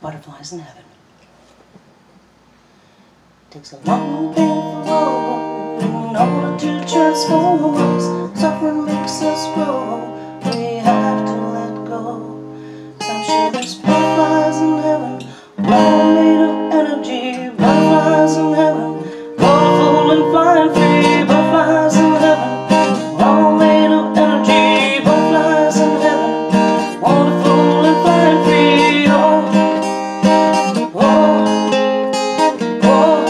Butterflies in Heaven. Takes a long, painful road in order to transform us. Suffering makes us grow. We have to let go. 'Cause I'm sure there's butterflies in heaven, we're all made of energy. Butterflies in heaven, colorful and flying free. Butterflies in heaven, we're all made of energy. Butterflies in heaven, wonderful and flying free. Oh, oh, oh.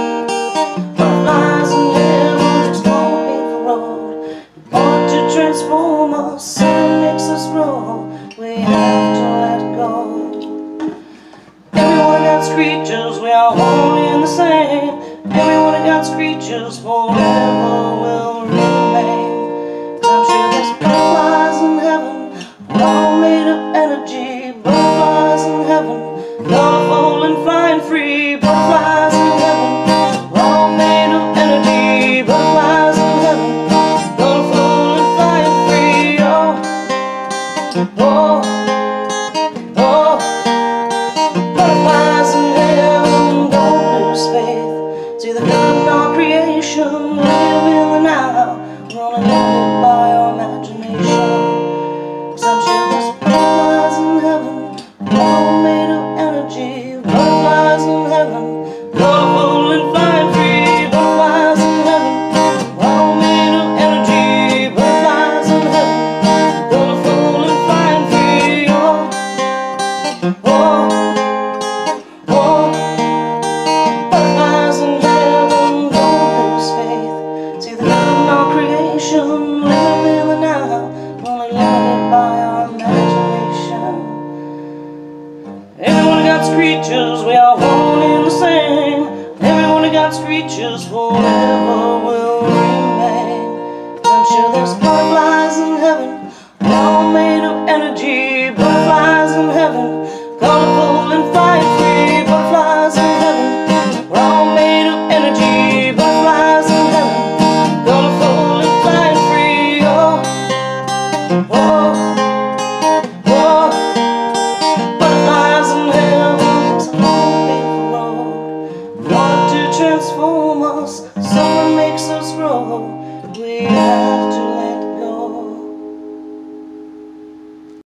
Butterflies in heaven, it's long, painful road. Born to transform us, sun makes us grow. We have to let go. Everyone of God's creatures, we are one in the same. Everyone of God's creatures forever will remain. 'Cause I'm sure there's butterflies in heaven, we're all made of energy. Butterflies in heaven, colorful and flying free. Butterflies in heaven, we're all made of energy. Butterflies in heaven, colorful and flying free. Oh, oh, oh. Butterflies in heaven, don't lose faith. See the good in our creation, live in the now. We're only limited by our imagination. 'Cause I'm sure there's butterflies in heaven, we're all made of energy. Butterflies in heaven, colorful and flying free. Butterflies in heaven, we're all made of energy. Butterflies in heaven, colorful and flying free. Oh, oh, oh. Butterflies in heaven, don't lose faith. See the good in our creation, live in the now. We're only limited by our imagination. Every one of God's creatures, we are one in the same. Every one of God's creatures forever will remain. 'Cause I'm sure there's